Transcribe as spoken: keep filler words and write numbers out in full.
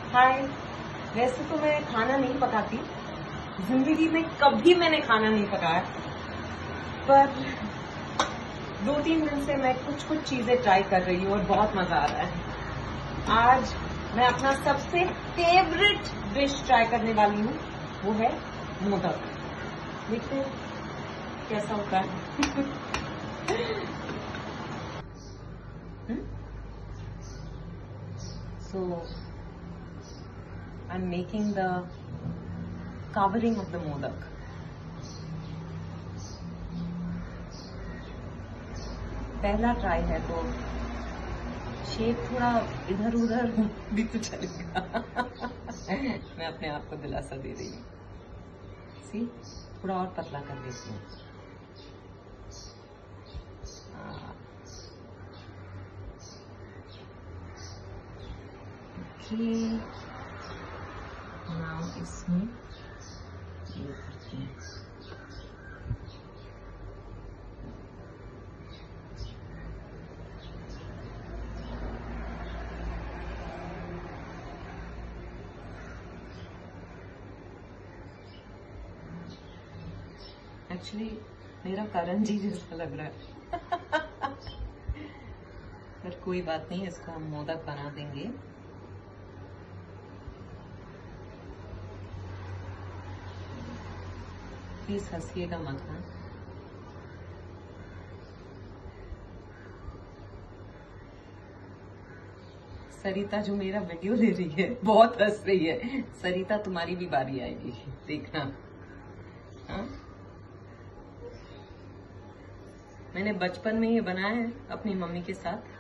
हाय। वैसे तो मैं खाना नहीं पकाती, जिंदगी में कभी मैंने खाना नहीं पकाया, पर दो तीन दिन से मैं कुछ कुछ चीजें ट्राई कर रही हूँ और बहुत मजा आ रहा है। आज मैं अपना सबसे फेवरेट डिश ट्राई करने वाली हूँ, वो है मोदक। देखते हैं कैसा होता है। So I'm making the covering of the modak. पहला ट्राई है तो शेप थोड़ा इधर उधर भी तो चलेगा। मैं अपने आप को दिलासा दे रही हूँ। सी थोड़ा और पतला कर देती हूँ। ओके, नाउ इसमें ये करती हूँ। एक्चुअली मेरा करण जी जैसा लग रहा है। पर कोई बात नहीं, इसको हम मोदक बना देंगे। प्लीज हंसिएगा मत। हाँ, सरिता जो मेरा वीडियो ले रही है बहुत हंस रही है। सरिता तुम्हारी भी बारी आएगी, देखना। हाँ, मैंने बचपन में ये बनाया है अपनी मम्मी के साथ।